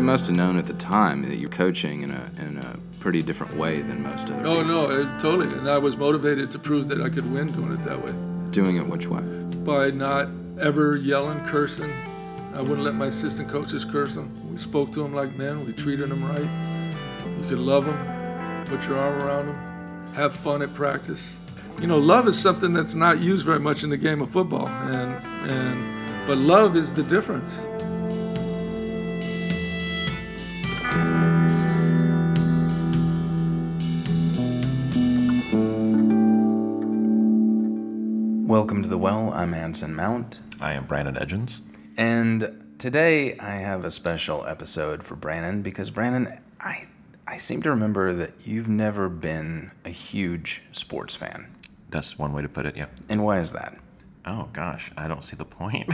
must have known at the time that you're coaching in a pretty different way than most other people. Oh, no, totally. And I was motivated to prove that I could win doing it that way. Doing it which way? By not ever yelling, cursing. I wouldn't let my assistant coaches curse them. We spoke to them like men. We treated them right. You could love them, put your arm around them, have fun at practice. You know, love is something that's not used very much in the game of football, but love is the difference. Welcome to The Well. I'm Anson Mount. I am Brandon Edgens. And today I have a special episode for Brandon because, Brandon, I seem to remember that you've never been a huge sports fan. That's one way to put it, yeah. And why is that? Oh, gosh, I don't see the point.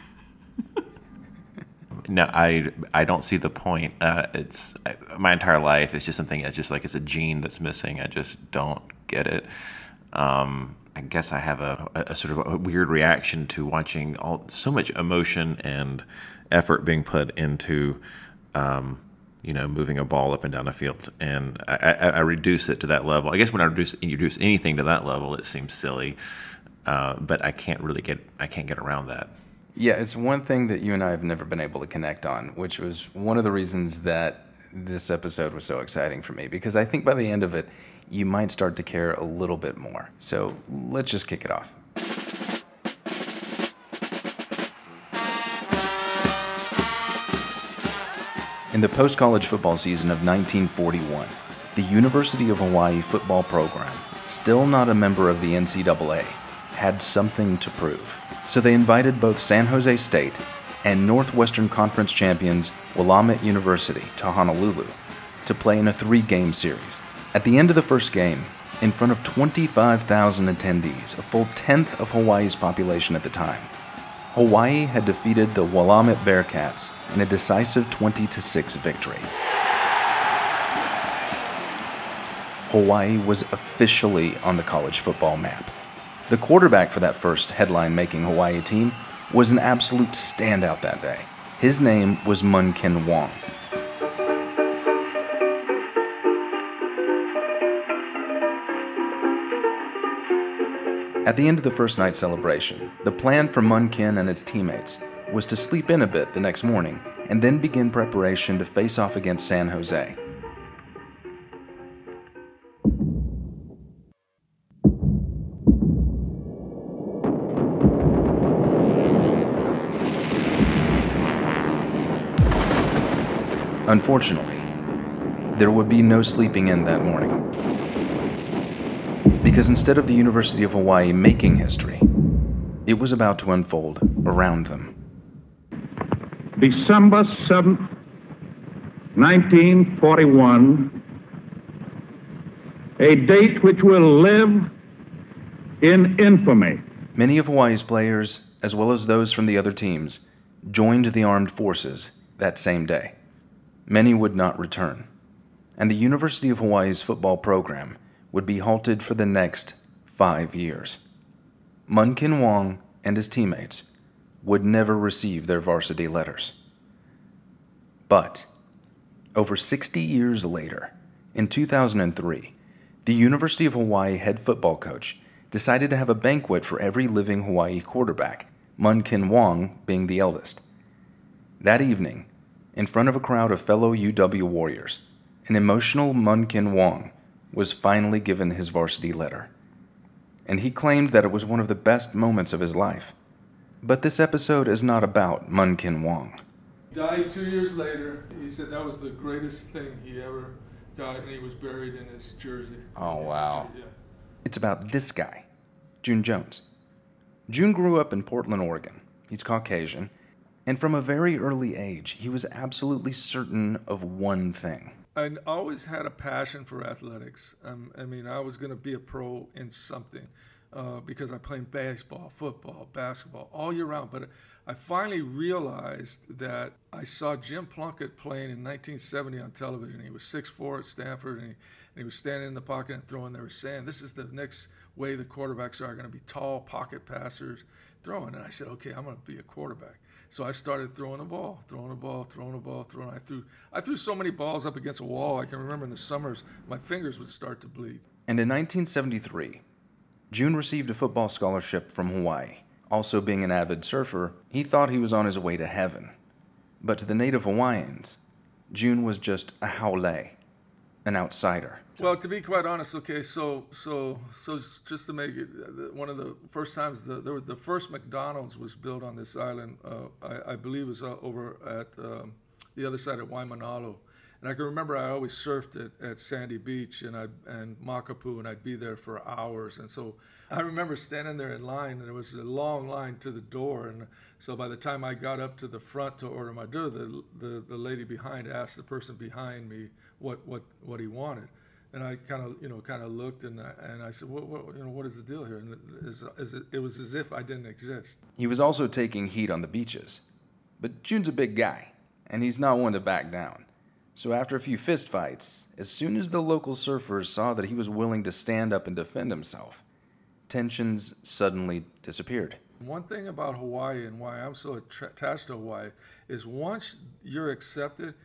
No, I don't see the point. My entire life, it's just something that's just like it's a gene that's missing. I just don't get it. I guess I have a sort of a weird reaction to watching so much emotion and effort being put into, moving a ball up and down a field, and I reduce it to that level. I guess when I reduce anything to that level, it seems silly, but I can't get around that. Yeah, it's one thing that you and I have never been able to connect on, which was one of the reasons that this episode was so exciting for me, because I think by the end of it, you might start to care a little bit more. So let's just kick it off. In the post-college football season of 1941, the University of Hawaii football program, still not a member of the NCAA, had something to prove. So they invited both San Jose State and Northwestern Conference champions Willamette University to Honolulu to play in a 3-game series. At the end of the first game, in front of 25,000 attendees, a full tenth of Hawaii's population at the time, Hawaii had defeated the Willamette Bearcats in a decisive 20-6 victory. Hawaii was officially on the college football map. The quarterback for that first headline-making Hawaii team was an absolute standout that day. His name was Munkin Wong. At the end of the first night celebration, the plan for Munkin and his teammates was to sleep in a bit the next morning and then begin preparation to face off against San Jose. Unfortunately, there would be no sleeping in that morning. Because instead of the University of Hawaii making history, it was about to unfold around them. December 7th, 1941, a date which will live in infamy. Many of Hawaii's players, as well as those from the other teams, joined the armed forces that same day. Many would not return, and the University of Hawaii's football program would be halted for the next 5 years. Munkin Wong and his teammates would never receive their varsity letters. But over 60 years later, in 2003, the University of Hawaii head football coach decided to have a banquet for every living Hawaii quarterback, Munkin Wong being the eldest. That evening, in front of a crowd of fellow UW Warriors, an emotional Munkin Wong was finally given his varsity letter. And he claimed that it was one of the best moments of his life. But this episode is not about Munkin Wong. He died 2 years later. He said that was the greatest thing he ever got, and he was buried in his jersey. Oh, wow. Yeah. It's about this guy, June Jones. June grew up in Portland, Oregon. He's Caucasian. And from a very early age, he was absolutely certain of one thing. I always had a passion for athletics. I was going to be a pro in something because I played baseball, football, basketball all year round. But I finally realized that I saw Jim Plunkett playing in 1970 on television. He was 6'4" at Stanford, and he was standing in the pocket and throwing. They were saying, this is the next way the quarterbacks are going to be tall, pocket passers, throwing. And I said, okay, I'm going to be a quarterback. So I started throwing the ball. I threw so many balls up against a wall. I can remember in the summers, my fingers would start to bleed. And in 1973, June received a football scholarship from Hawaii. Also being an avid surfer, he thought he was on his way to heaven. But to the native Hawaiians, June was just a haole, an outsider. Well, to be quite honest, okay, so just to make it, one of the first times, the first McDonald's was built on this island, I believe it was over at the other side of Mahalo. And I can remember I always surfed at Sandy Beach and Makapu, and I'd be there for hours. And so I remember standing there in line, and there was a long line to the door. And so by the time I got up to the front to order my dinner, the lady behind asked the person behind me what he wanted. And I kind of looked, and I said, what is the deal here? And it was as if I didn't exist. He was also taking heat on the beaches. But June's a big guy, and he's not one to back down. So after a few fistfights, as soon as the local surfers saw that he was willing to stand up and defend himself, tensions suddenly disappeared. One thing about Hawaii and why I'm so attached to Hawaii is once you're accepted,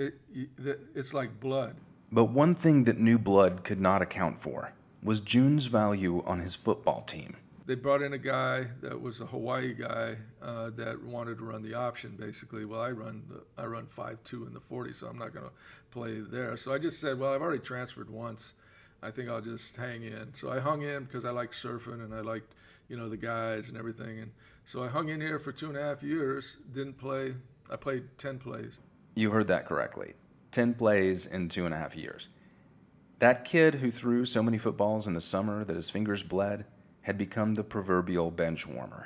it's like blood. But one thing that new blood could not account for was June's value on his football team. They brought in a guy that was a Hawaii guy that wanted to run the option, basically. Well, I run 5.2 in the 40, so I'm not going to play there. So I just said, well, I've already transferred once. I think I'll just hang in. So I hung in because I liked surfing and I liked, the guys and everything. And so I hung in here for 2.5 years, didn't play. I played 10 plays. You heard that correctly. 10 plays in 2.5 years. That kid who threw so many footballs in the summer that his fingers bled had become the proverbial bench warmer.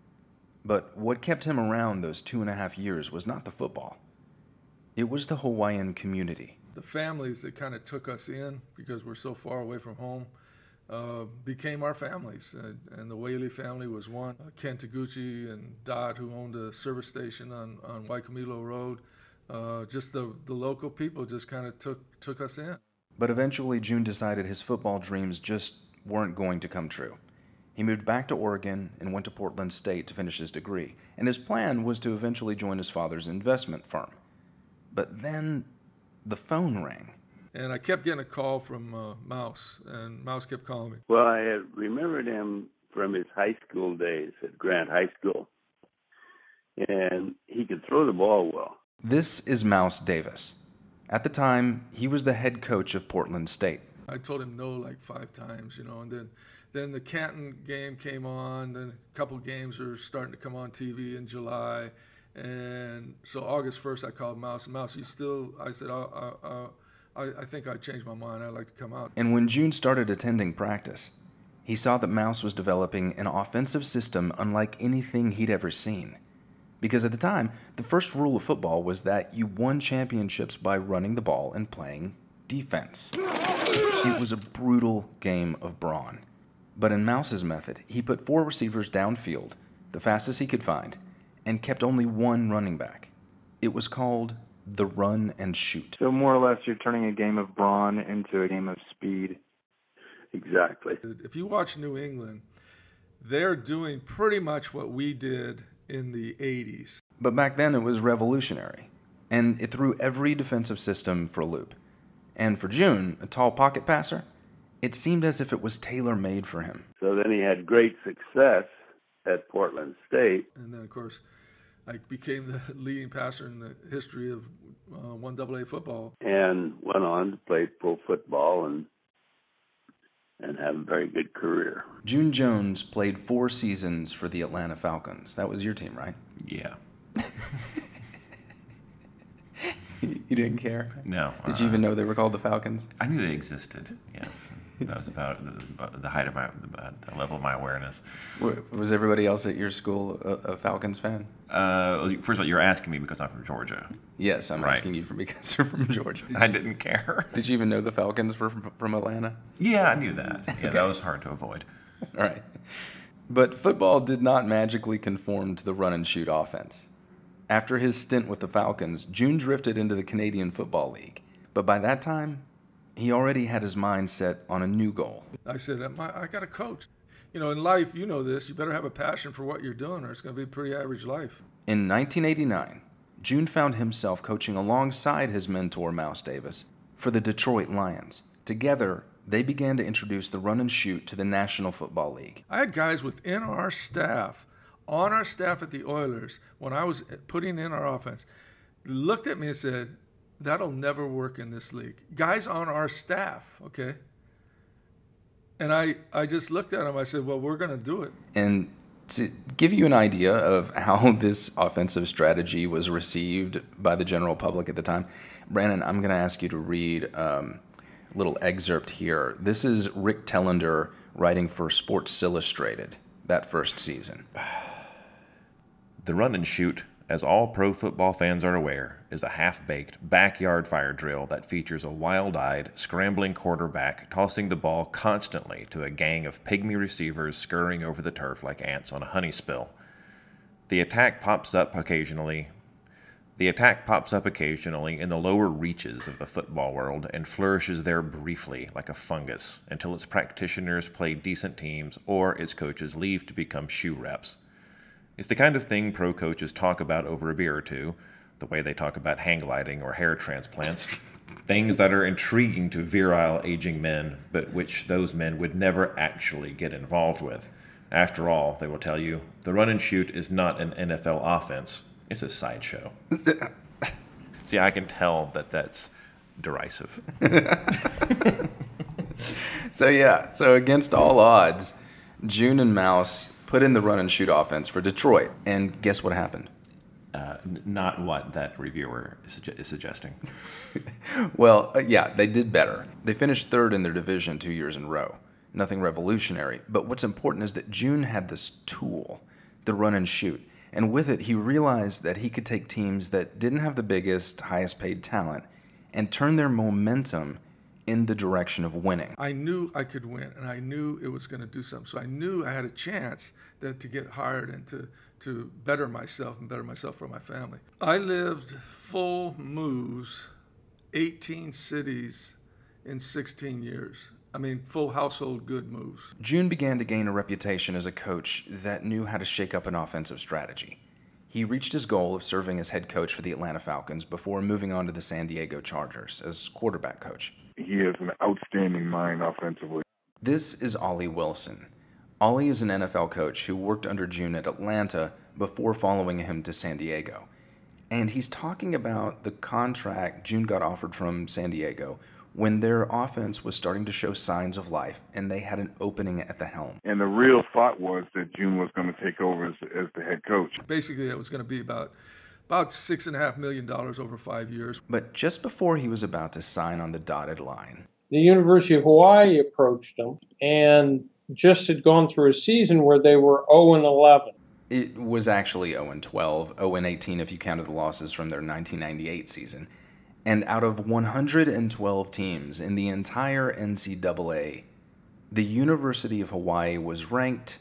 But what kept him around those 2.5 years was not the football. It was the Hawaiian community. The families that kind of took us in, because we're so far away from home, became our families. And the Whaley family was one. Ken Taguchi and Dot, who owned a service station on Waikamilo Road. Just the local people just kind of took us in. But eventually June decided his football dreams just weren't going to come true. He moved back to Oregon and went to Portland State to finish his degree, and his plan was to eventually join his father's investment firm. But then the phone rang. And I kept getting a call from Mouse, and Mouse kept calling me. Well, I had remembered him from his high school days at Grant High School, and he could throw the ball well. This is Mouse Davis. At the time, he was the head coach of Portland State. I told him no like 5 times, and then the Canton game came on, then a couple games were starting to come on TV in July, and so August 1st I called Mouse, and Mouse, I said, I think I changed my mind, I'd like to come out. And when June started attending practice, he saw that Mouse was developing an offensive system unlike anything he'd ever seen. Because at the time, the first rule of football was that you won championships by running the ball and playing defense. It was a brutal game of brawn. But in Mouse's method, he put 4 receivers downfield, the fastest he could find, and kept only 1 running back. It was called the run and shoot. So more or less you're turning a game of brawn into a game of speed. Exactly. If you watch New England, they're doing pretty much what we did in the 80s. But back then it was revolutionary, and it threw every defensive system for a loop. And for June, a tall pocket passer, it seemed as if it was tailor-made for him. So then he had great success at Portland State. And then, of course, I became the leading passer in the history of 1AA football. And went on to play pro football and have a very good career. June Jones played 4 seasons for the Atlanta Falcons. That was your team, right? Yeah. You didn't care? No. Did you even know they were called the Falcons? I knew they existed, yes. That was about the height of the level of my awareness. Was everybody else at your school a Falcons fan? First of all, you're asking me because I'm from Georgia. Yes, I'm asking you because you're from Georgia. I didn't care. Did you even know the Falcons were from Atlanta? Yeah, I knew that. Yeah, Okay. That was hard to avoid. All right. But football did not magically conform to the run-and-shoot offense. After his stint with the Falcons, June drifted into the Canadian Football League. But by that time, he already had his mind set on a new goal. I said, I got to coach. You know, in life, you know this, you better have a passion for what you're doing or it's going to be a pretty average life. In 1989, June found himself coaching alongside his mentor, Mouse Davis, for the Detroit Lions. Together, they began to introduce the run and shoot to the National Football League. I had guys within our staff, on our staff at the Oilers, when I was putting in our offense, looked at me and said, that'll never work in this league. Guys on our staff, okay? And I just looked at him. I said, well, we're going to do it. And to give you an idea of how this offensive strategy was received by the general public at the time, Brandon, I'm going to ask you to read a little excerpt here. This is Rick Tellender writing for Sports Illustrated that first season. The run and shoot, as all pro football fans are aware, is a half-baked backyard fire drill that features a wild-eyed, scrambling quarterback tossing the ball constantly to a gang of pygmy receivers scurrying over the turf like ants on a honey spill. The attack pops up occasionally in the lower reaches of the football world and flourishes there briefly like a fungus until its practitioners play decent teams or its coaches leave to become shoe reps. It's the kind of thing pro coaches talk about over a beer or two, the way they talk about hang gliding or hair transplants, things that are intriguing to virile aging men, but which those men would never actually get involved with. After all, they will tell you, the run and shoot is not an NFL offense. It's a sideshow. See, I can tell that that's derisive. So against all odds, June and Mouse put in the run and shoot offense for Detroit. And guess what happened? Not what that reviewer is suggesting. Well, they did better. They finished third in their division 2 years in a row. Nothing revolutionary. But what's important is that June had this tool, the run and shoot. And with it, he realized that he could take teams that didn't have the biggest, highest paid talent and turn their momentum in the direction of winning. I knew I could win, and I knew it was going to do something. So I knew I had a chance to get hired and to better myself and better myself for my family. I lived full moves, 18 cities in 16 years. I mean, full household good moves. June began to gain a reputation as a coach that knew how to shake up an offensive strategy. He reached his goal of serving as head coach for the Atlanta Falcons before moving on to the San Diego Chargers as quarterback coach. He has an outstanding mind offensively. This is Ollie Wilson. Ollie is an NFL coach who worked under June at Atlanta before following him to San Diego. And he's talking about the contract June got offered from San Diego when their offense was starting to show signs of life and they had an opening at the helm. And the real thought was that June was going to take over as the head coach. Basically, it was going to be about $6.5 million over 5 years. But just before he was about to sign on the dotted line, the University of Hawaii approached him and just had gone through a season where they were 0-11. It was actually 0-12, 0-18 if you counted the losses from their 1998 season. And out of 112 teams in the entire NCAA, the University of Hawaii was ranked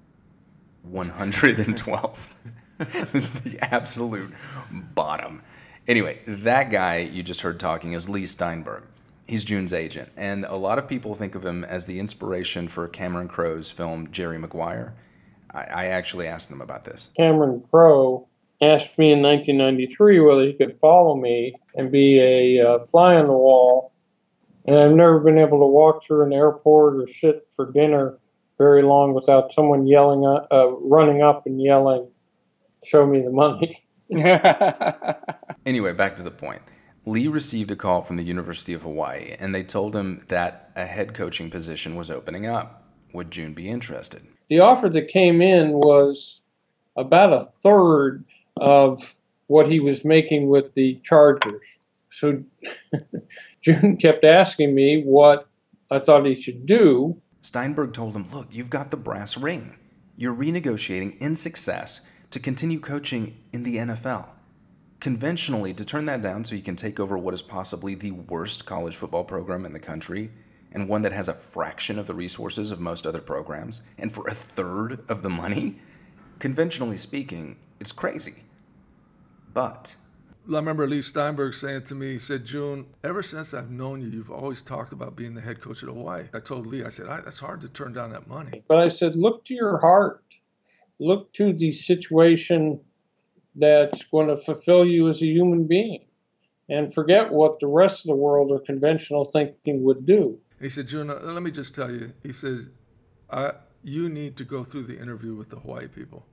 112th. This is the absolute bottom. Anyway, that guy you just heard talking is Lee Steinberg. He's June's agent, and a lot of people think of him as the inspiration for Cameron Crowe's film Jerry Maguire. I actually asked him about this. Cameron Crowe asked me in 1993 whether he could follow me and be a fly on the wall. And I've never been able to walk through an airport or sit for dinner very long without someone running up and yelling, "Show me the money." Anyway, back to the point. Lee received a call from the University of Hawaii, and they told him that a head coaching position was opening up. Would June be interested? The offer that came in was about a third of what he was making with the Chargers. So June kept asking me what I thought he should do. Steinberg told him, look, you've got the brass ring. You're renegotiating in success to continue coaching in the NFL. Conventionally, to turn that down so you can take over what is possibly the worst college football program in the country, and one that has a fraction of the resources of most other programs, and for a third of the money, conventionally speaking, it's crazy. But I remember Lee Steinberg saying to me, he said, June, ever since I've known you, you've always talked about being the head coach at Hawaii. I told Lee, I said, that's hard to turn down that money. But I said, look to your heart. Look to the situation that's going to fulfill you as a human being. And forget what the rest of the world or conventional thinking would do. He said, June, let me just tell you. He said, you need to go through the interview with the Hawaii people.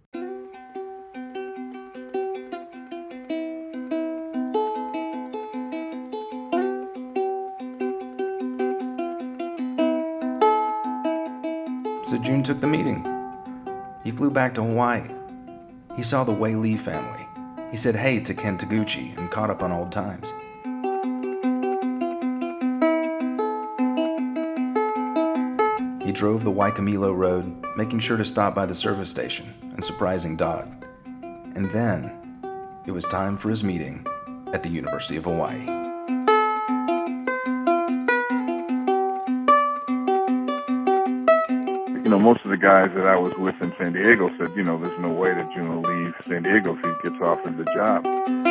So June took the meeting. He flew back to Hawaii. He saw the Wei Lee family. He said hey to Ken Taguchi and caught up on old times. He drove the Waikimilo Road, making sure to stop by the service station and surprising Dodd. And then, it was time for his meeting at the University of Hawaii. Most of the guys that I was with in San Diego said, there's no way that June will leave San Diego if he gets offered the job.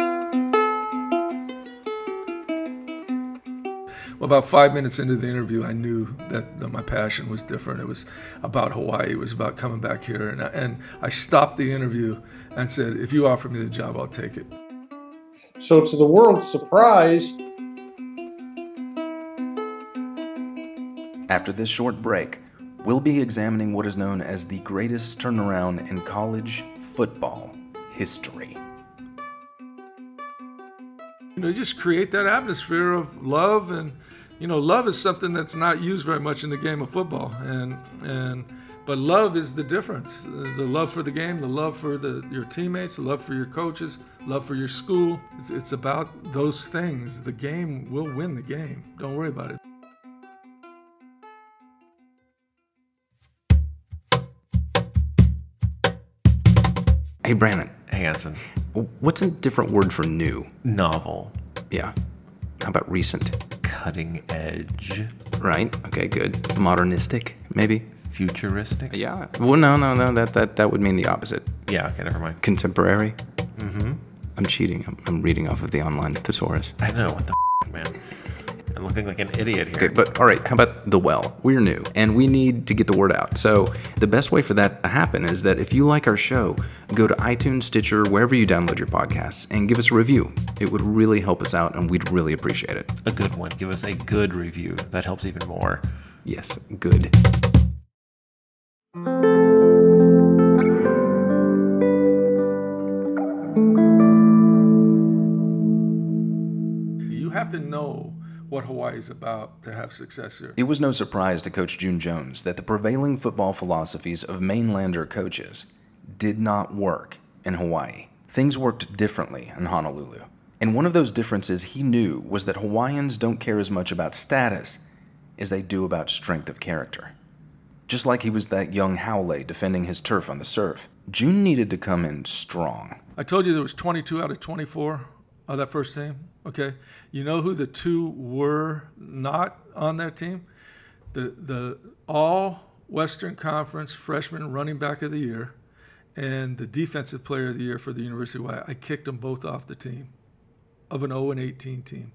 Well, about 5 minutes into the interview, I knew that my passion was different. It was about Hawaii. It was about coming back here. And I stopped the interview and said, if you offer me the job, I'll take it. So to the world's surprise, after this short break, we'll be examining what is known as the greatest turnaround in college football history. Just create that atmosphere of love, and love is something that's not used very much in the game of football, but love is the difference. The love for the game, the love for your teammates, the love for your coaches, love for your school. It's about those things. The game will win the game. Don't worry about it. Hey, Brandon. Hey, Anson. What's a different word for new? Novel. Yeah. How about recent? Cutting edge. Right. Okay, good. Modernistic, maybe? Futuristic? Yeah. Well, no. That would mean the opposite. Yeah, okay, never mind. Contemporary? Mm-hmm. I'm cheating. I'm reading off of the online thesaurus. I know. What the man? I'm looking like an idiot here. Okay, but all right, how about the well? We're new, and we need to get the word out. So the best way for that to happen is that if you like our show, go to iTunes, Stitcher, wherever you download your podcasts, and give us a review. It would really help us out, and we'd really appreciate it. A good one. Give us a good review. That helps even more. Yes, good. You have to know what Hawaii is about to have success here. It was no surprise to Coach June Jones that the prevailing football philosophies of mainlander coaches did not work in Hawaii. Things worked differently in Honolulu. And one of those differences he knew was that Hawaiians don't care as much about status as they do about strength of character. Just like he was that young Haole defending his turf on the surf, June needed to come in strong. I told you there was 22 out of 24 of that first team. Okay, you know who the two were not on that team? The all Western Conference freshman running back of the year and the defensive player of the year for the University of Hawaii. I kicked them both off the team of an 0-18 team.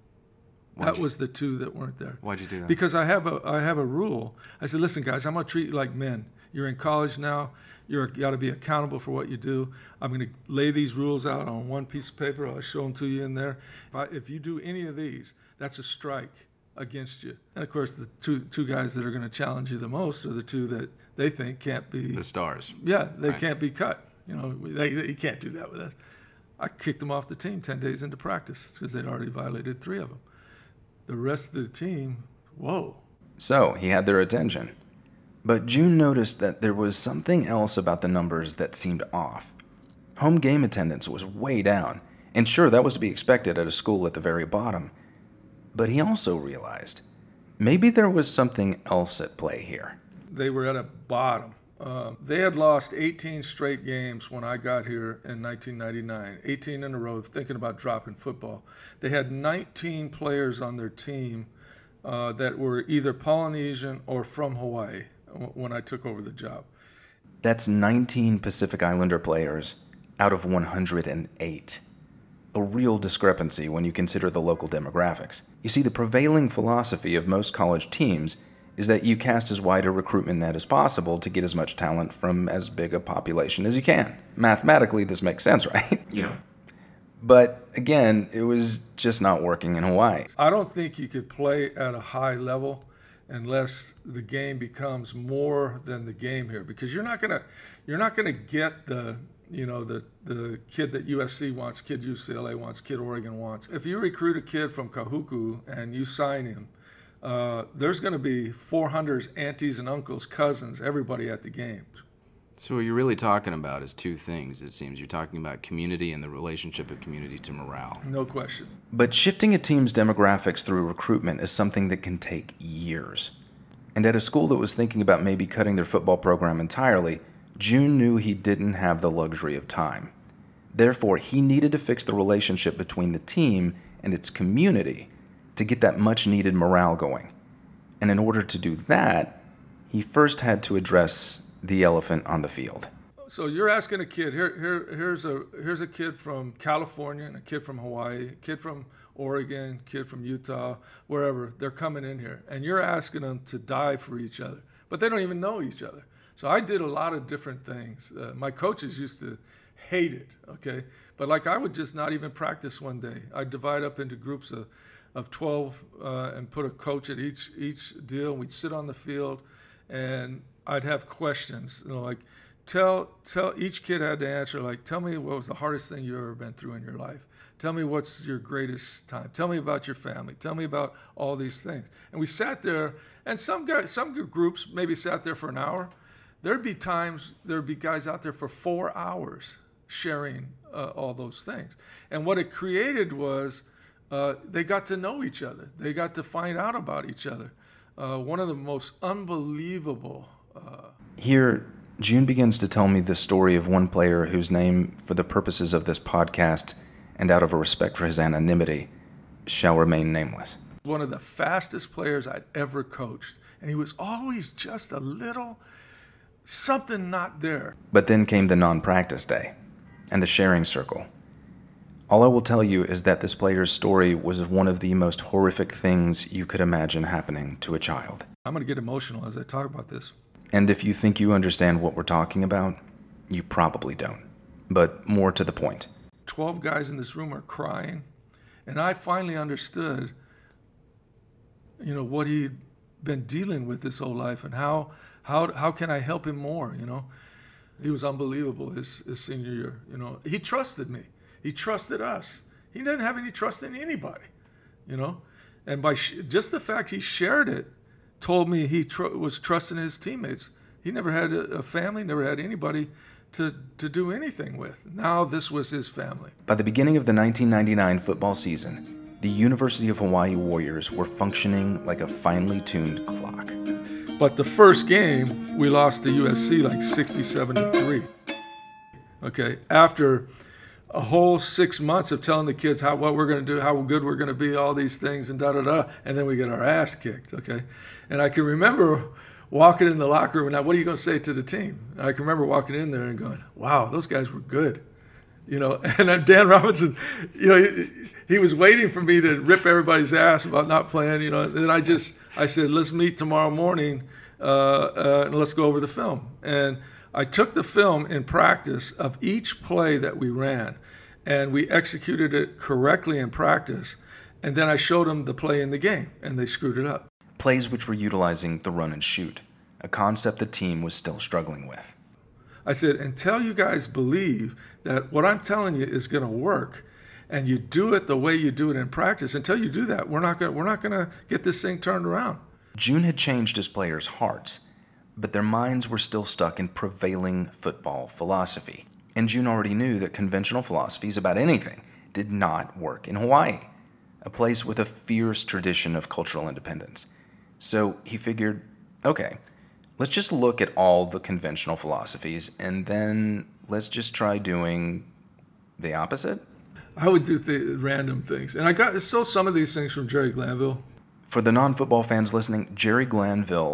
That was the two that weren't there. Why'd you do that? Because I have a rule. I said, listen, guys, I'm going to treat you like men. You're in college now. You got to be accountable for what you do. I'm going to lay these rules out on one piece of paper. I'll show them to you in there. If you do any of these, that's a strike against you. And, of course, the two guys that are going to challenge you the most are the two that they think can't be. The stars. Yeah, they can't be cut. You can't do that with us. I kicked them off the team 10 days into practice because they'd already violated 3 of them. The rest of the team, whoa. So he had their attention. But June noticed that there was something else about the numbers that seemed off. Home game attendance was way down, and sure, that was to be expected at a school at the very bottom. But he also realized maybe there was something else at play here. They were at a bottom. They had lost 18 straight games when I got here in 1999, 18 in a row, thinking about dropping football. They had 19 players on their team that were either Polynesian or from Hawaii when I took over the job. That's 19 Pacific Islander players out of 108. a real discrepancy when you consider the local demographics. You see, the prevailing philosophy of most college teams is that you cast as wide a recruitment net as possible to get as much talent from as big a population as you can. Mathematically, this makes sense, right? Yeah. But again, it was just not working in Hawaii. I don't think you could play at a high level unless the game becomes more than the game here, because you're not gonna get the kid that USC wants, kid UCLA wants, kid Oregon wants. If you recruit a kid from Kahuku and you sign him, there's going to be 400s, aunties and uncles, cousins, everybody at the games. So what you're really talking about is two things, it seems. You're talking about community and the relationship of community to morale. No question. But shifting a team's demographics through recruitment is something that can take years. And at a school that was thinking about maybe cutting their football program entirely, June knew he didn't have the luxury of time. Therefore, he needed to fix the relationship between the team and its community to get that much-needed morale going. And in order to do that, he first had to address the elephant on the field. So you're asking a kid, here's a kid from California and a kid from Hawaii, a kid from Oregon, kid from Utah, wherever, they're coming in here. And you're asking them to die for each other, but they don't even know each other. So I did a lot of different things. My coaches used to hate it, okay? But like I would just not even practice one day. I'd divide up into groups of 12 and put a coach at each deal. We'd sit on the field and I'd have questions, like tell each kid had to answer, like, tell me what was the hardest thing you've ever been through in your life. Tell me what's your greatest time. Tell me about your family. Tell me about all these things. And we sat there, and some groups maybe sat there for an hour. There'd be guys out there for 4 hours sharing all those things. And what it created was they got to know each other. They got to find out about each other. One of the most unbelievable. Here, June begins to tell me the story of one player whose name, for the purposes of this podcast and out of a respect for his anonymity, shall remain nameless. One of the fastest players I'd ever coached. And he was always just a little something not there. But then came the non-practice day and the sharing circle. All I will tell you is that this player's story was one of the most horrific things you could imagine happening to a child. I'm going to get emotional as I talk about this. And if you think you understand what we're talking about, you probably don't. But more to the point. 12 guys in this room are crying, and I finally understood, what he'd been dealing with his whole life and how can I help him more, He was unbelievable his senior year, He trusted me. He trusted us. He didn't have any trust in anybody, And by just the fact he shared it told me he was trusting his teammates. He never had a family, never had anybody to do anything with. Now this was his family. By the beginning of the 1999 football season, the University of Hawaii Warriors were functioning like a finely tuned clock. But the first game, we lost to USC like 67-3. Okay, after a whole 6 months of telling the kids what we're going to do, how good we're going to be, all these things, and da-da-da, and then we get our ass kicked, okay? And I can remember walking in the locker room, now what are you going to say to the team? And I can remember walking in there and going, wow, those guys were good. And then Dan Robinson, he was waiting for me to rip everybody's ass about not playing, and then I said, let's meet tomorrow morning and let's go over the film. And I took the film in practice of each play that we ran, and we executed it correctly in practice, and then I showed them the play in the game, and they screwed it up. Plays which were utilizing the run and shoot, a concept the team was still struggling with. I said, until you guys believe that what I'm telling you is going to work, and you do it the way you do it in practice, until you do that, we're not going to get this thing turned around. June had changed his players' hearts, but their minds were still stuck in prevailing football philosophy. And June already knew that conventional philosophies about anything did not work in Hawaii, a place with a fierce tradition of cultural independence. So he figured, okay, let's just look at all the conventional philosophies, and then let's just try doing the opposite. I would do random things. And I stole some of these things from Jerry Glanville. For the non-football fans listening, Jerry Glanville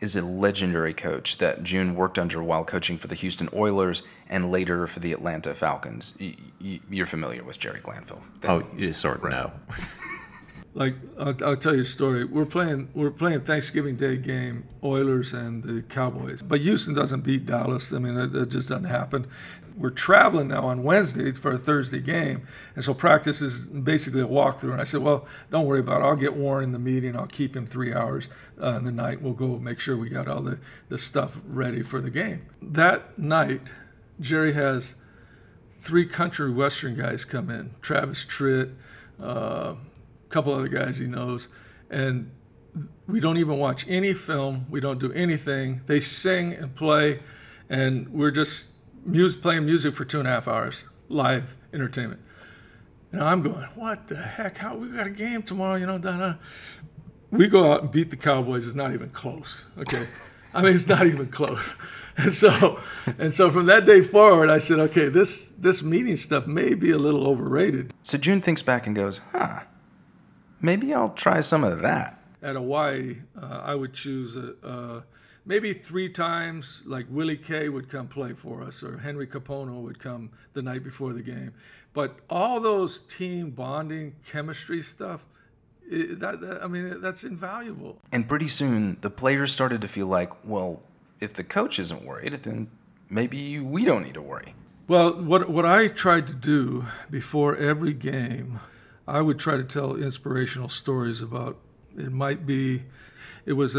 is a legendary coach that June worked under while coaching for the Houston Oilers and later for the Atlanta Falcons. You're familiar with Jerry Glanville. Oh, you sort of know. Like, I'll tell you a story. We're playing Thanksgiving Day game, Oilers and the Cowboys. But Houston doesn't beat Dallas. I mean, that just doesn't happen. We're traveling now on Wednesday for a Thursday game, and so practice is basically a walkthrough. And I said, well, don't worry about it. I'll get Warren in the meeting. I'll keep him 3 hours in the night. We'll go make sure we got all the stuff ready for the game. That night, Jerry has 3 country western guys come in, Travis Tritt, couple other guys he knows, and we don't even watch any film. We don't do anything. They sing and play, and we're just playing music for 2.5 hours, live entertainment. And I'm going, what the heck? How we got a game tomorrow? You know, we go out and beat the Cowboys. It's not even close. Okay, I mean, it's not even close. And so from that day forward, I said, okay, this meeting stuff may be a little overrated. So June thinks back and goes, maybe I'll try some of that. At Hawaii, I would choose maybe 3 times, like Willie Kay would come play for us, or Henry Capono would come the night before the game. But all those team bonding, chemistry stuff, that's invaluable. And pretty soon, the players started to feel like, well, if the coach isn't worried, then maybe we don't need to worry. Well, what I tried to do before every game, I would try to tell inspirational stories about. It was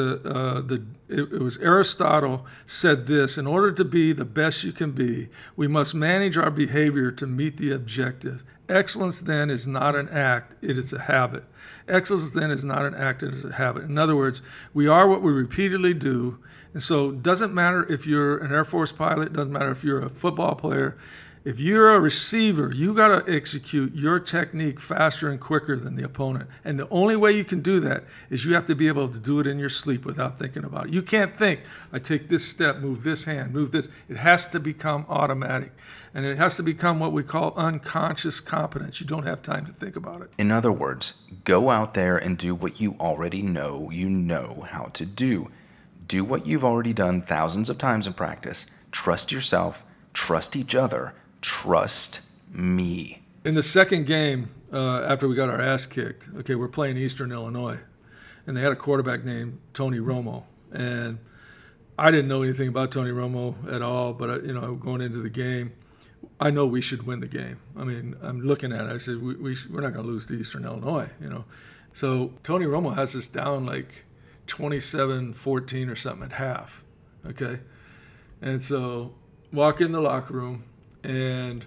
Aristotle said this: in order to be the best you can be, we must manage our behavior to meet the objective. Excellence then is not an act, it is a habit. Excellence then is not an act, it is a habit. In other words, we are what we repeatedly do. And so it doesn't matter if you're an Air Force pilot, it doesn't matter if you're a football player. If you're a receiver, you got to execute your technique faster and quicker than the opponent. And the only way you can do that is you have to be able to do it in your sleep without thinking about it. You can't think, I take this step, move this hand, move this. It has to become automatic. And it has to become what we call unconscious competence. You don't have time to think about it. In other words, go out there and do what you already know you know how to do. Do what you've already done thousands of times in practice. Trust yourself, trust each other, trust me. In the second game, after we got our ass kicked, okay, we're playing Eastern Illinois, and they had a quarterback named Tony Romo. And I didn't know anything about Tony Romo at all, but, going into the game, I know we should win the game. I mean, I'm looking at it, I said, we're not going to lose to Eastern Illinois, So Tony Romo has us down like 27-14 or something at half, okay? And so walk in the locker room, and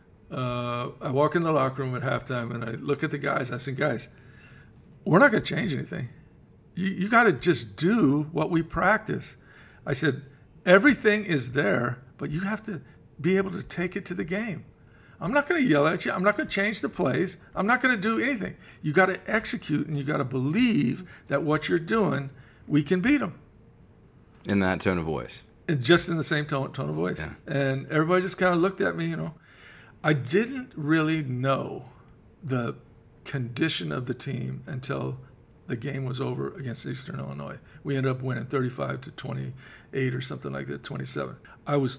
I walk in the locker room at halftime, and I look at the guys. I said, guys, we're not going to change anything. You got to just do what we practice. I said, everything is there, but you have to be able to take it to the game. I'm not going to yell at you. I'm not going to change the plays. I'm not going to do anything. You got to execute, and you got to believe that what you're doing, we can beat them. In that tone of voice. Just in the same tone of voice. Yeah. And everybody just kind of looked at me, I didn't really know the condition of the team until the game was over against Eastern Illinois. We ended up winning 35-28 or something like that, 27. I was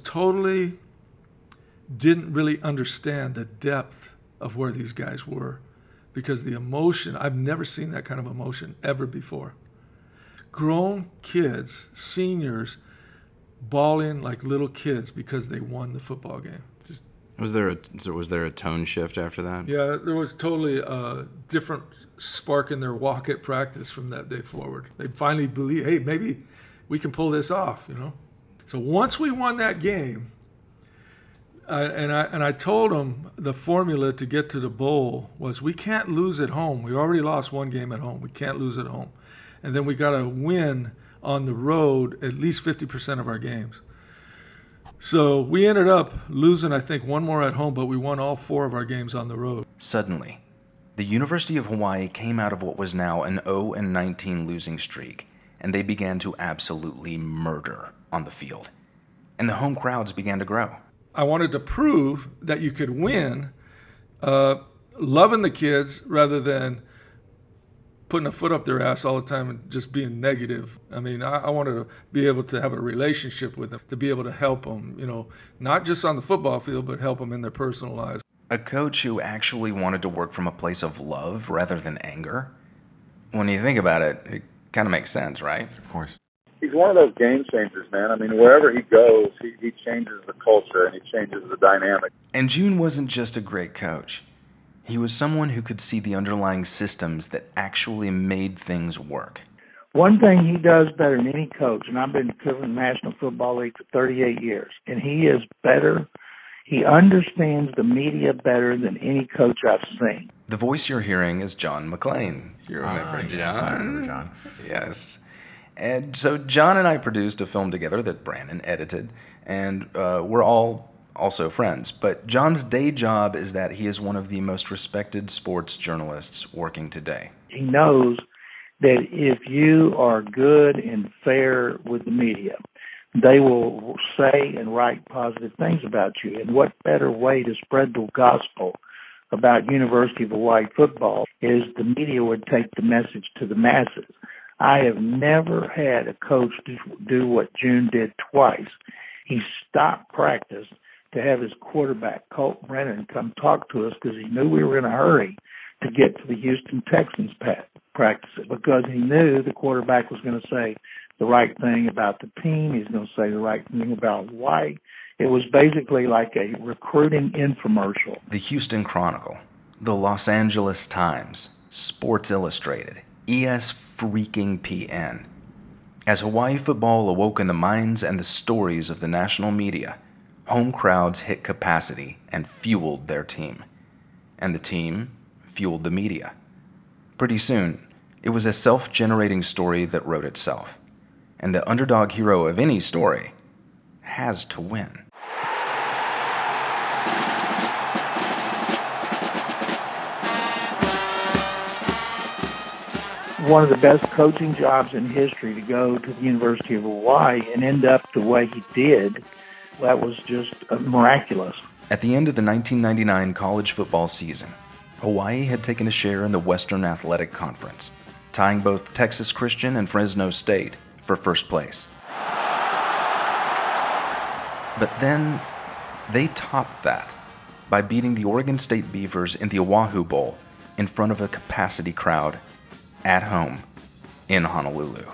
didn't really understand the depth of where these guys were, because the emotion, I've never seen that kind of emotion ever before. Grown kids, seniors, bawling like little kids because they won the football game. Was there a tone shift after that? Yeah, there was totally a different spark in their walk at practice from that day forward. They finally believed, hey, maybe we can pull this off, So once we won that game, I told them the formula to get to the bowl was we can't lose at home. We already lost one game at home. We can't lose at home. And then we got to win on the road at least 50% of our games. So we ended up losing, I think, one more at home, but we won all 4 of our games on the road. Suddenly, the University of Hawaii came out of what was now an 0-19 losing streak, and they began to absolutely murder on the field. And the home crowds began to grow. I wanted to prove that you could win loving the kids rather than putting a foot up their ass all the time and just being negative. I mean, I wanted to be able to have a relationship with them, to be able to help them, you know, not just on the football field, but help them in their personal lives. A coach who actually wanted to work from a place of love rather than anger? When you think about it, it kind of makes sense, right? Of course. He's one of those game changers, man. I mean, wherever he goes, he changes the culture and he changes the dynamic. And June wasn't just a great coach. He was someone who could see the underlying systems that actually made things work. One thing he does better than any coach, and I've been covering the National Football League for 38 years, and he is better. He understands the media better than any coach I've seen. The voice you're hearing is John McClain. You remember John? Yes, I remember John. Yes. And so John and I produced a film together that Brandon edited, and we're all also friends. But John's day job is that he is one of the most respected sports journalists working today. He knows that if you are good and fair with the media, they will say and write positive things about you. And what better way to spread the gospel about University of Hawaii football is the media would take the message to the masses. I have never had a coach do what June did twice. He stopped practice to have his quarterback, Colt Brennan, come talk to us because he knew we were in a hurry to get to the Houston Texans practice, because he knew the quarterback was going to say the right thing about the team. He's going to say the right thing about Hawaii. It was basically like a recruiting infomercial. The Houston Chronicle, the Los Angeles Times, Sports Illustrated, ES-freaking-PN. As Hawaii football awoke in the minds and the stories of the national media, home crowds hit capacity and fueled their team. And the team fueled the media. Pretty soon, it was a self-generating story that wrote itself. And the underdog hero of any story has to win. One of the best coaching jobs in history to go to the University of Hawaii and end up the way he did, that was just miraculous. At the end of the 1999 college football season, Hawaii had taken a share in the Western Athletic Conference, tying both Texas Christian and Fresno State for first place. But then they topped that by beating the Oregon State Beavers in the Oahu Bowl in front of a capacity crowd at home in Honolulu.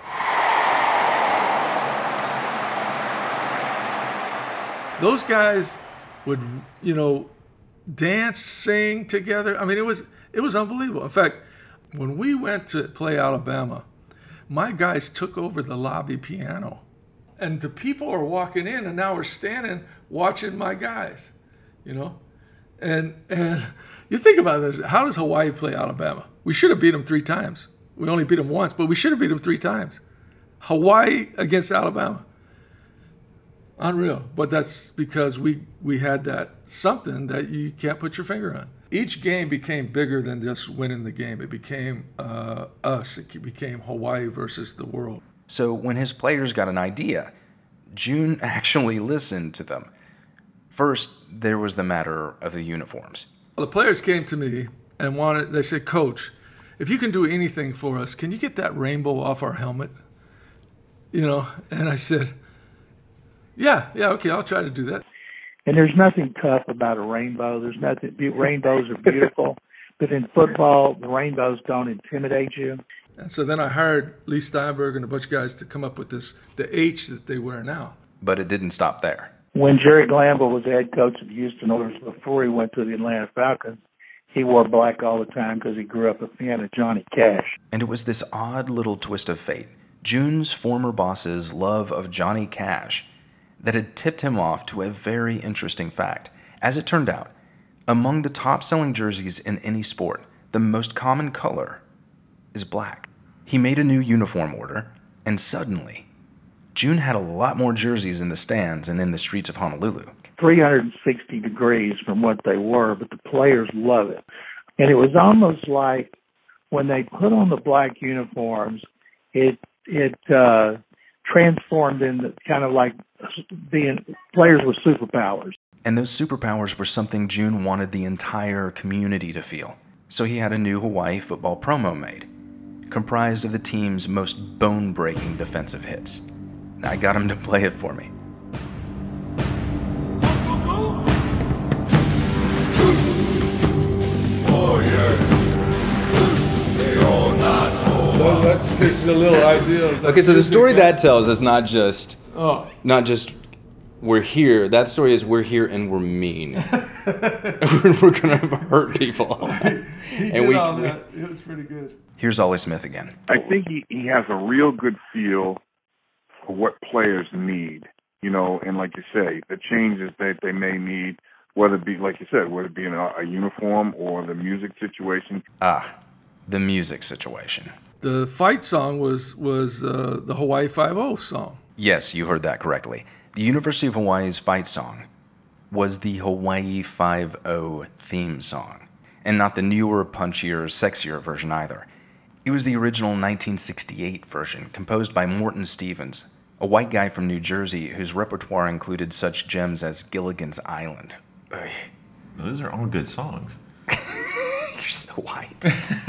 Those guys would, you know, dance, sing together. I mean, it was unbelievable. In fact, when we went to play Alabama, my guys took over the lobby piano. And the people are walking in, and now we're standing watching my guys, you know? And you think about this. How does Hawaii play Alabama? We should have beat them 3 times. We only beat them once, but we should have beat them 3 times. Hawaii against Alabama. Unreal. But that's because we had that something that you can't put your finger on. Each game became bigger than just winning the game. It became us. It became Hawaii versus the world. So when his players got an idea, June actually listened to them. First, there was the matter of the uniforms. Well, the players came to me and they said, Coach, if you can do anything for us, can you get that rainbow off our helmet? You know, and I said, yeah, okay, I'll try to do that. And there's nothing tough about a rainbow. There's nothing. Rainbows are beautiful, but in football, the rainbows don't intimidate you. And so then I hired Lee Steinberg and a bunch of guys to come up with the H that they wear now. But it didn't stop there. When Jerry Glanville was the head coach of the Houston Oilers before he went to the Atlanta Falcons, he wore black all the time because he grew up a fan of Johnny Cash. And it was this odd little twist of fate, June's former boss's love of Johnny Cash, that had tipped him off to a very interesting fact. As it turned out, among the top-selling jerseys in any sport, the most common color is black. He made a new uniform order, and suddenly, June had a lot more jerseys in the stands and in the streets of Honolulu. 360 degrees from what they were, but the players love it. And it was almost like when they put on the black uniforms, it transformed into kind of like being players with superpowers. And those superpowers were something June wanted the entire community to feel. So he had a new Hawaii football promo made, comprised of the team's most bone-breaking defensive hits. I got him to play it for me. That's just a little idea. Okay, so the story that tells is not just we're here. That story is we're here and we're mean. We're gonna hurt people. It was pretty good. Here's Ollie Smith again. I think he has a real good feel for what players need, and like you say, the changes that they may need, whether it be, like you said, whether it be in a uniform or the music situation. The music situation. The fight song was the Hawaii 5-0 song. Yes, you heard that correctly. The University of Hawaii's fight song was the Hawaii 5-0 theme song, and not the newer, punchier, sexier version either. It was the original 1968 version, composed by Morton Stevens, a white guy from New Jersey whose repertoire included such gems as Gilligan's Island. Ugh. Those are all good songs. You're so white.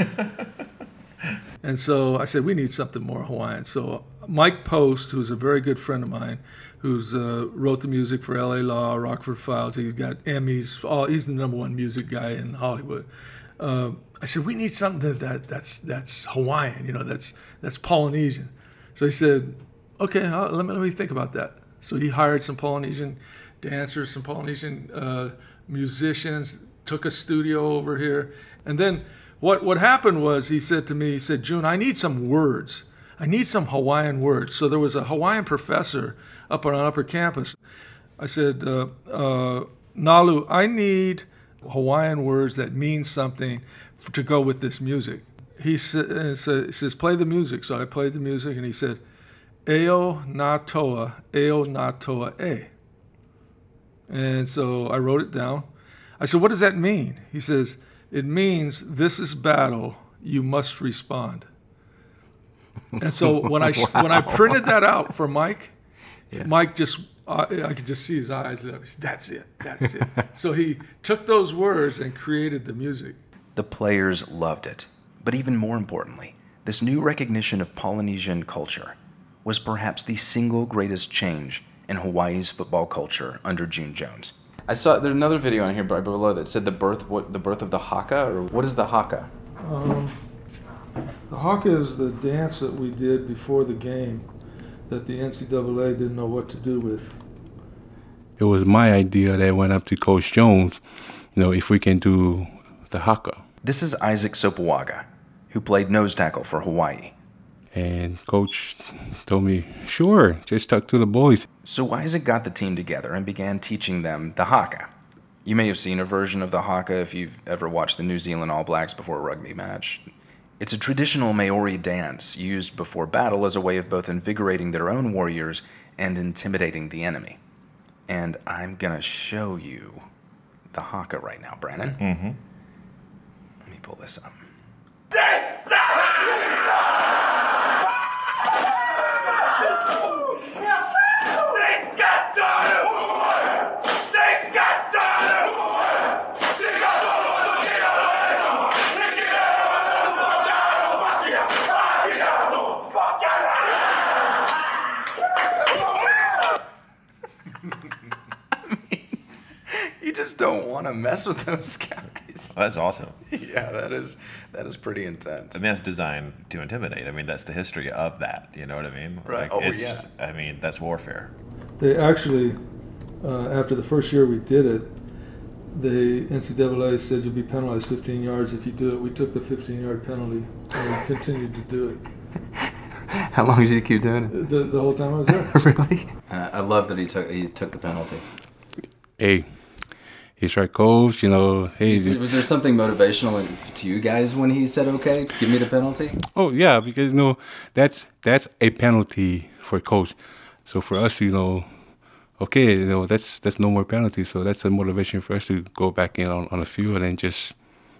And so I said, we need something more Hawaiian. So Mike Post, who's a very good friend of mine, who's wrote the music for L.A. Law, Rockford Files, he's got Emmys, he's the #1 music guy in Hollywood. I said, we need something that's Hawaiian, that's Polynesian. So he said, okay, let me think about that. So he hired some Polynesian dancers, some Polynesian musicians, took a studio over here, and then what happened was he said to me, June, I need some words. I need some Hawaiian words. So there was a Hawaiian professor up on Upper Campus. I said, Nalu, I need Hawaiian words that mean something to go with this music. He says, play the music. So I played the music, and he said, Eo na toa e. And so I wrote it down. I said, what does that mean? He says, it means this is battle, you must respond. And so when I printed that out for Mike, Mike just, I could just see his eyes. That's it. So he took those words and created the music. The players loved it. But even more importantly, this new recognition of Polynesian culture was perhaps the single greatest change in Hawaii's football culture under June Jones. I saw there's another video on here right below that said the birth of the haka, or what is the haka? The haka is the dance that we did before the game that the NCAA didn't know what to do with. It was my idea that went up to Coach Jones, if we can do the haka. This is Isaac Sopoaga, who played nose tackle for Hawaii. And Coach told me, sure, just talk to the boys. So Isaac got the team together and began teaching them the haka. You may have seen a version of the haka if you've ever watched the New Zealand All Blacks before a rugby match. It's a traditional Maori dance used before battle as a way of both invigorating their own warriors and intimidating the enemy. And I'm going to show you the haka right now, Brandon. Mm-hmm. Let me pull this up. You just don't want to mess with those guys. That's awesome. Yeah, that is pretty intense. I mean, that's designed to intimidate. I mean, that's the history of that. You know what I mean? Right. I mean, that's warfare. They actually, after the first year we did it, the NCAA said you'll be penalized 15 yards if you do it. We took the 15-yard penalty and we continued to do it. How long did you keep doing it? The whole time I was there. Really? I love that he took the penalty. Hey, he's our coach, Hey, was there something motivational to you guys when he said, "Okay, give me the penalty"? Oh yeah, because that's a penalty for coach. So for us, okay, that's no more penalty. So that's a motivation for us to go back in on the field and just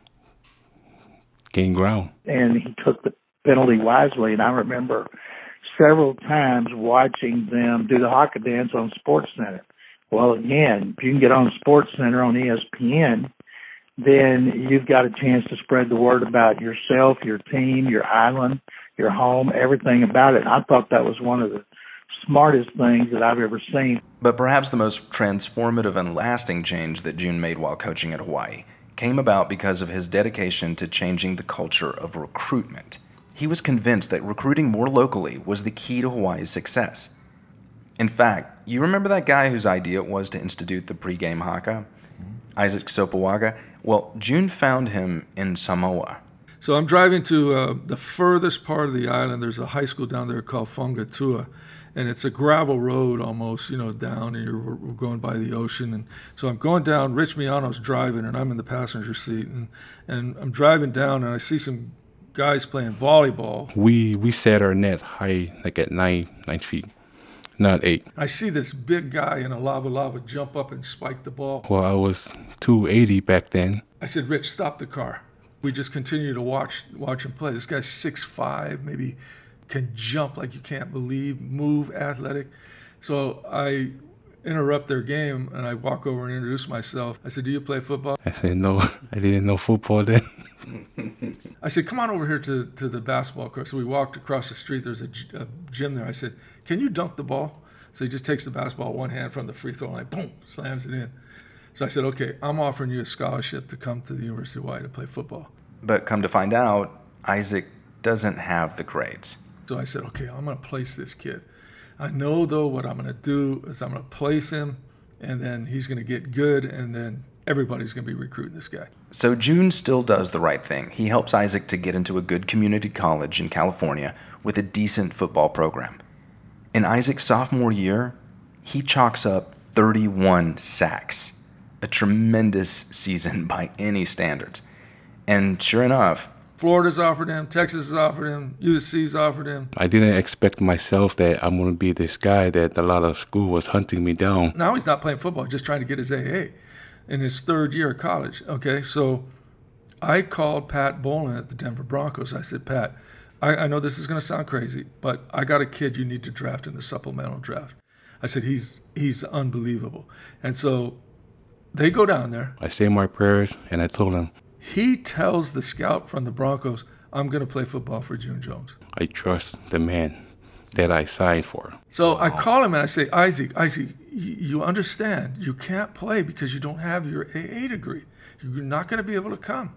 gain ground. And he took the penalty wisely. And I remember several times watching them do the haka dance on SportsCenter. Well, again, if you can get on SportsCenter on ESPN, then you've got a chance to spread the word about yourself, your team, your island, your home, everything about it. I thought that was one of the smartest things that I've ever seen. But perhaps the most transformative and lasting change that June made while coaching at Hawaii came about because of his dedication to changing the culture of recruitment. He was convinced that recruiting more locally was the key to Hawaii's success. In fact, you remember that guy whose idea it was to institute the pregame haka? Isaac Sopoaga? Well, June found him in Samoa. So I'm driving to the furthest part of the island. There's a high school down there called Fongatua, and it's a gravel road almost, down, and we're going by the ocean. And so I'm going down, Rich Miano's driving, and I'm in the passenger seat. And I'm driving down, and I see some guys playing volleyball. We set our net high, like at 9 feet, not 8. I see this big guy in a lava jump up and spike the ball. Well, I was 280 back then. I said, Rich, stop the car. We just continue to watch him play. This guy's 6'5", maybe can jump like you can't believe, move, athletic. So I interrupt their game, and I walk over and introduce myself. I said, do you play football? I said, no, I didn't know football then. I said, come on over here to the basketball court. So we walked across the street. There's a gym there. I said, can you dunk the ball? So he just takes the basketball one hand from the free throw line, boom, slams it in. So I said, okay, I'm offering you a scholarship to come to the University of Hawaii to play football. But come to find out, Isaac doesn't have the grades. So I said, okay, I'm going to place this kid. I know, though, what I'm going to do is I'm going to place him, and then he's going to get good, and then everybody's going to be recruiting this guy. So June still does the right thing. He helps Isaac to get into a good community college in California with a decent football program. In Isaac's sophomore year, he chalks up 31 sacks, a tremendous season by any standards. And sure enough, Florida's offered him, Texas has offered him, USC's offered him. I didn't expect myself that I'm going to be this guy that a lot of school was hunting me down. Now he's not playing football, just trying to get his AA in his third year of college. Okay, so I called Pat Bolin at the Denver Broncos. I said, Pat, I know this is going to sound crazy, but I got a kid you need to draft in the supplemental draft. I said, he's unbelievable. And so they go down there. I say my prayers, and I told him, he tells the scout from the Broncos, I'm going to play football for June Jones. I trust the man that I signed for. So I call him and I say, Isaac, you understand, you can't play because you don't have your AA degree. You're not going to be able to come.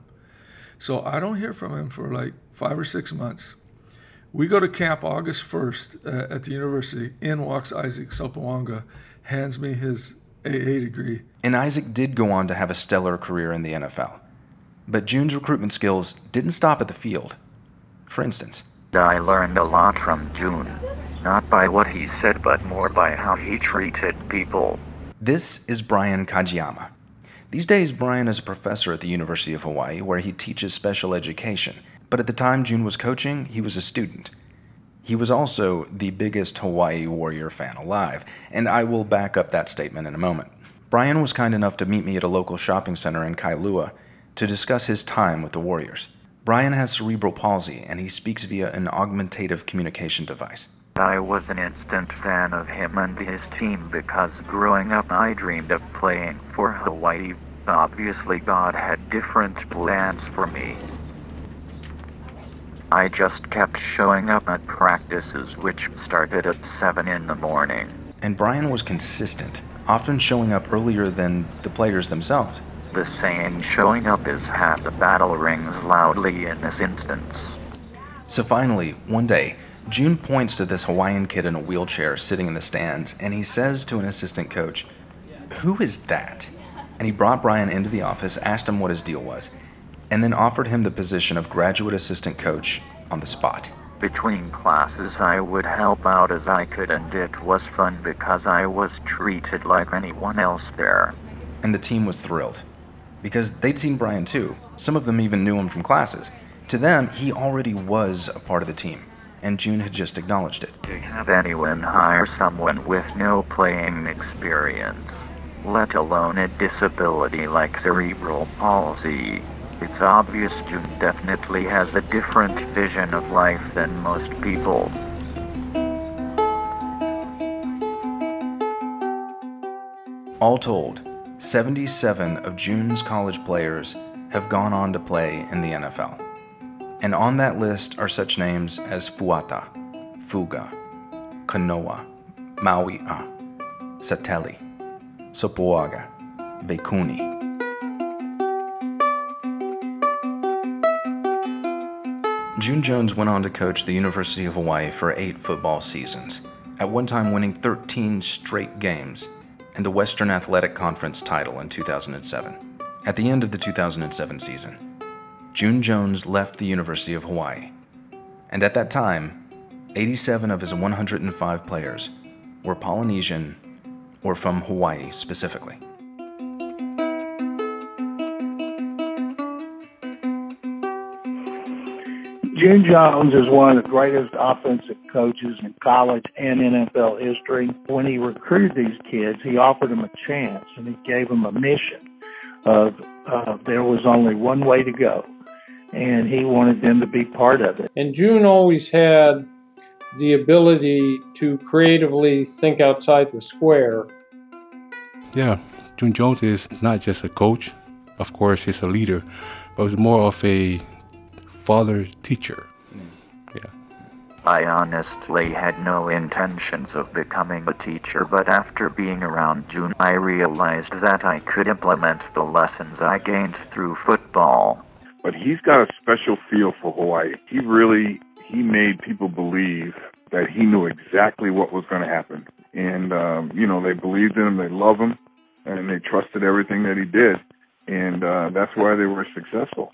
So I don't hear from him for like 5 or 6 months. We go to camp August 1st at the university. In walks Isaac Sopoaga, hands me his AA degree. And Isaac did go on to have a stellar career in the NFL. But June's recruitment skills didn't stop at the field. For instance, I learned a lot from June, not by what he said, but more by how he treated people. This is Brian Kajiyama. These days, Brian is a professor at the University of Hawaii where he teaches special education. But at the time June was coaching, he was a student. He was also the biggest Hawaii Warrior fan alive, and I will back up that statement in a moment. Brian was kind enough to meet me at a local shopping center in Kailua to discuss his time with the Warriors. Brian has cerebral palsy, and he speaks via an augmentative communication device. I was an instant fan of him and his team because growing up I dreamed of playing for Hawaii. Obviously God had different plans for me. I just kept showing up at practices, which started at 7 in the morning. And Brian was consistent, often showing up earlier than the players themselves. The saying, showing up is half the battle, rings loudly in this instance. So finally, one day, June points to this Hawaiian kid in a wheelchair sitting in the stands, and he says to an assistant coach, "Who is that?" And he brought Brian into the office, asked him what his deal was, and then offered him the position of graduate assistant coach on the spot. Between classes I would help out as I could, and it was fun because I was treated like anyone else there. And the team was thrilled, because they'd seen Brian too. Some of them even knew him from classes. To them, he already was a part of the team, and June had just acknowledged it. To have anyone hire someone with no playing experience, let alone a disability like cerebral palsy, it's obvious June definitely has a different vision of life than most people. All told, 77 of June's college players have gone on to play in the NFL. And on that list are such names as Fuata, Fuga, Kanoa, Maui'a, Sateli, Sopoaga, Vekuni. June Jones went on to coach the University of Hawaii for 8 football seasons, at one time winning 13 straight games and the Western Athletic Conference title in 2007. At the end of the 2007 season, June Jones left the University of Hawaii, and at that time, 87 of his 105 players were Polynesian or from Hawaii specifically. June Jones is one of the greatest offensive coaches in college and NFL history. When he recruited these kids, he offered them a chance, and he gave them a mission of there was only one way to go, and he wanted them to be part of it. And June always had the ability to creatively think outside the square. Yeah, June Jones is not just a coach. Of course, he's a leader, but he's more of a father-teacher. Yeah. I honestly had no intentions of becoming a teacher, but after being around June, I realized that I could implement the lessons I gained through football. But he's got a special feel for Hawaii. He made people believe that he knew exactly what was going to happen. And, they believed in him, they love him, and they trusted everything that he did. And that's why they were successful.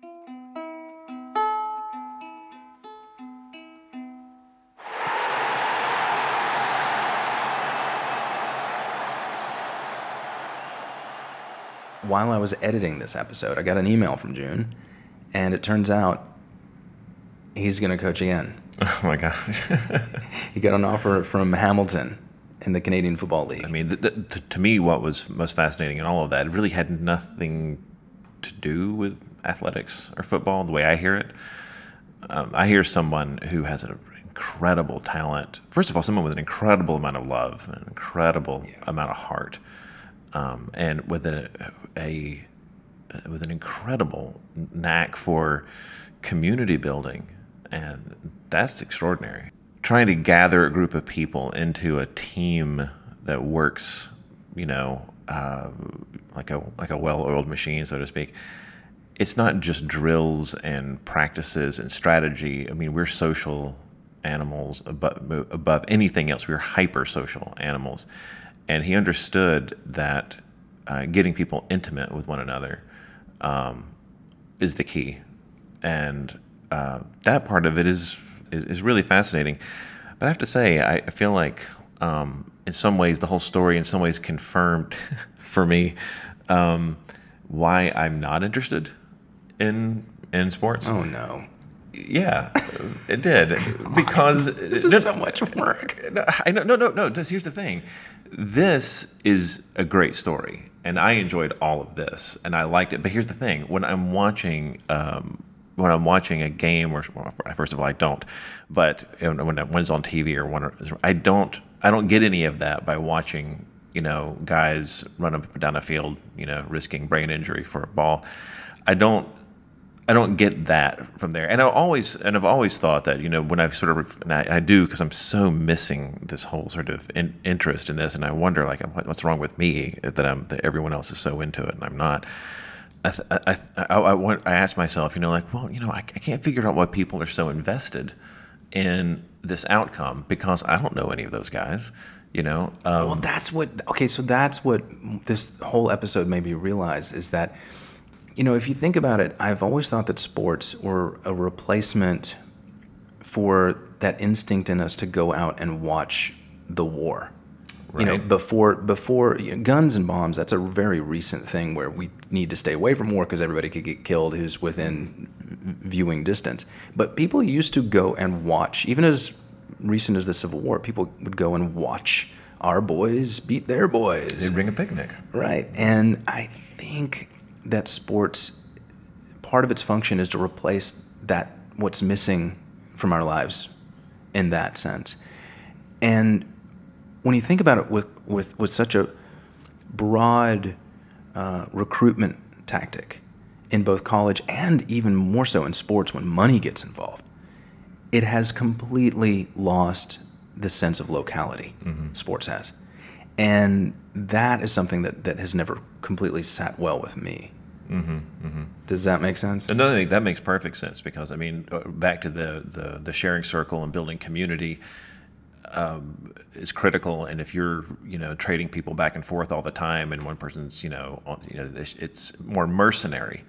While I was editing this episode, I got an email from June, and it turns out he's going to coach again. Oh my gosh. He got an offer from Hamilton in the Canadian Football League. I mean, to me, what was most fascinating in all of that, it really had nothing to do with athletics or football, the way I hear it. I hear someone who has an incredible talent. First of all, someone with an incredible amount of love, an incredible amount of heart, and with with an incredible knack for community building, and that's extraordinary. Trying to gather a group of people into a team that works, like a well-oiled machine, so to speak. It's not just drills and practices and strategy. I mean, we're social animals above anything else. We're hyper-social animals. And he understood that getting people intimate with one another is the key. And that part of it is really fascinating. But I have to say, I feel like in some ways the whole story in some ways confirmed for me why I'm not interested in sports. Oh no. Yeah, it did. Because this is so much work. No. Here's the thing. This is a great story, and I enjoyed all of this, and I liked it. But here's the thing: when I'm watching a game, or first of all, I don't. But when it's on TV I don't get any of that by watching guys run up and down a field, risking brain injury for a ball. I don't get that from there, and I've always thought that when I've sort of, and I do, because I'm so missing this whole sort of interest in this, and I wonder what's wrong with me that everyone else is so into it and I'm not. I ask myself, I can't figure out why people are so invested in this outcome, because I don't know any of those guys. Well, that's what. Okay, so that's what this whole episode made me realize is that. If you think about it, I've always thought that sports were a replacement for that instinct in us to go out and watch the war. Right. Before guns and bombs, that's a very recent thing where we need to stay away from war because everybody could get killed who's within viewing distance. But people used to go and watch, even as recent as the Civil War, people would go and watch our boys beat their boys. They'd bring a picnic. Right. And I think that sports, part of its function is to replace what's missing from our lives in that sense. And when you think about it with such a broad recruitment tactic in both college and even more so in sports when money gets involved. It has completely lost the sense of locality. Sports has. And that is something that has never completely sat well with me. Does that make sense? No, I think that makes perfect sense, because I mean, back to the sharing circle and building community is critical. And if you're trading people back and forth all the time, and one person's it's more mercenary,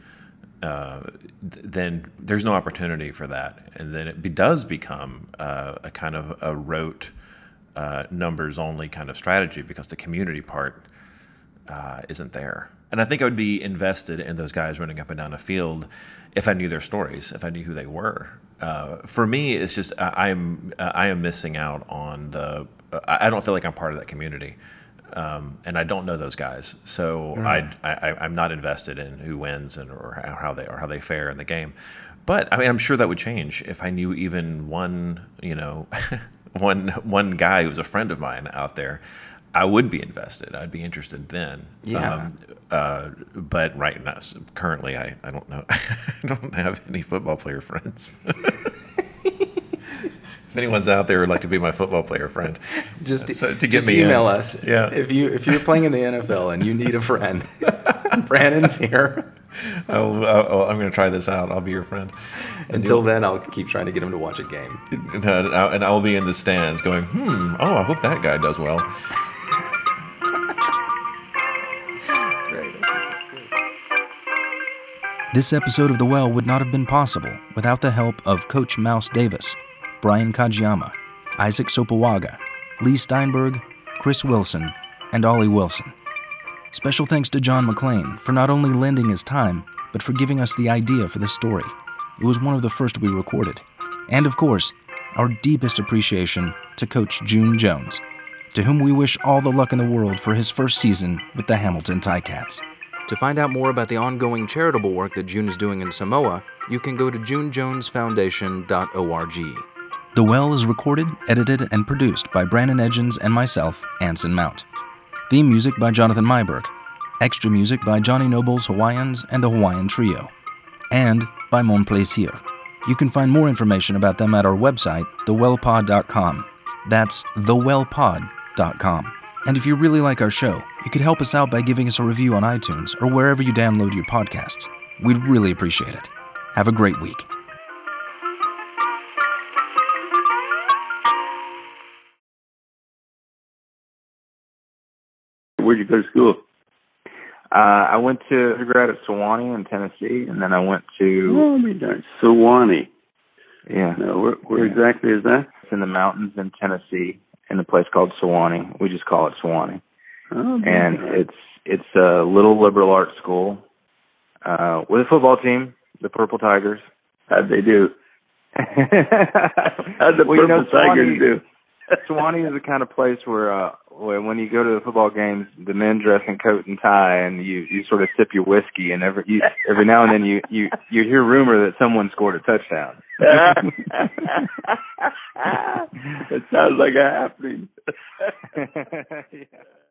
then there's no opportunity for that, and then it does become a kind of a rote numbers only kind of strategy, because the community part isn't there. And I think I would be invested in those guys running up and down the field if I knew their stories, if I knew who they were. For me, it's just I am missing out on I don't feel like I'm part of that community, and I don't know those guys, so I'm not invested in who wins or how they fare in the game. But I mean, I'm sure that would change if I knew even one one guy who's a friend of mine out there. I would be invested. I'd be interested then. Yeah. But right now, currently, I don't know. I don't have any football player friends. If anyone's out there who'd like to be my football player friend, just email us. Yeah. If you're playing in the NFL and you need a friend, Brandon's here. I'm going to try this out. I'll be your friend. Until then, I'll keep trying to get him to watch a game. And I'll be in the stands going, I hope that guy does well. This episode of The Well would not have been possible without the help of Coach Mouse Davis, Brian Kajiyama, Isaac Sopowaga, Lee Steinberg, Chris Wilson, and Ollie Wilson. Special thanks to John McClain for not only lending his time, but for giving us the idea for this story. It was one of the first we recorded. And of course, our deepest appreciation to Coach June Jones, to whom we wish all the luck in the world for his first season with the Hamilton Ticats. To find out more about the ongoing charitable work that June is doing in Samoa, you can go to junejonesfoundation.org. The Well is recorded, edited, and produced by Brandon Edgens and myself, Anson Mount. Theme music by Jonathan Myberg. Extra music by Johnny Noble's Hawaiians and the Hawaiian Trio. And by Mon Plaisir. You can find more information about them at our website, thewellpod.com. That's thewellpod.com. And if you really like our show, you could help us out by giving us a review on iTunes or wherever you download your podcasts. We'd really appreciate it. Have a great week. Where'd you go to school? I went to undergrad at Sewanee in Tennessee, and then I went to Sewanee. Yeah. No, where exactly is that? It's in the mountains in Tennessee, in a place called Sewanee. We just call it Sewanee. Oh, and it's a little liberal arts school with a football team, the Purple Tigers. How'd they do? How'd the Purple Tigers do? Sewanee is the kind of place where when you go to the football games, the men dress in coat and tie, and you sort of sip your whiskey, and every now and then you hear rumor that someone scored a touchdown. It sounds like a happening. Yeah.